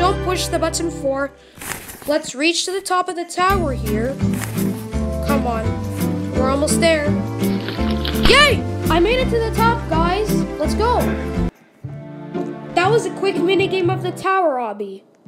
don't push the button 4. Let's reach to the top of the tower here. Come on. We're almost there. Yay! I made it to the top, guys. Let's go. That was a quick minigame of the tower, Obby.